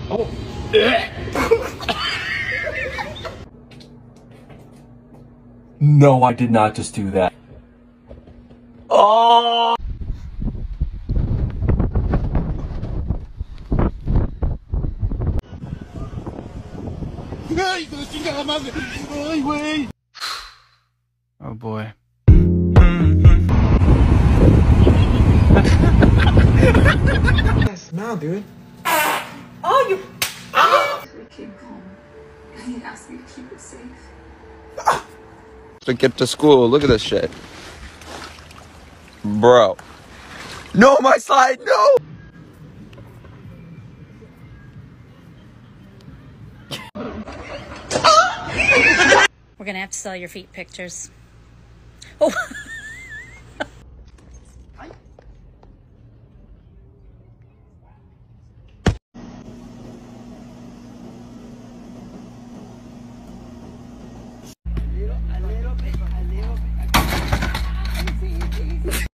Oh. No, I did not just do that. Oh! Oh boy. Smile, dude. Oh, you. I came home and he asked me to keep it safe. To get to school, look at this shit. Bro. No, my slide, no! We're gonna have to sell your feet pictures. Oh.